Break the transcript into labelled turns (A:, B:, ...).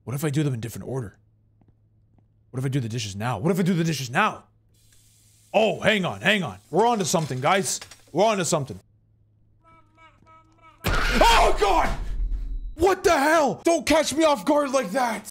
A: What if I do them in different order? What if I do the dishes now? What if I do the dishes now? Oh, hang on, hang on. We're on to something, guys. We're on to something. Oh, God! What the hell? Don't catch me off guard like that!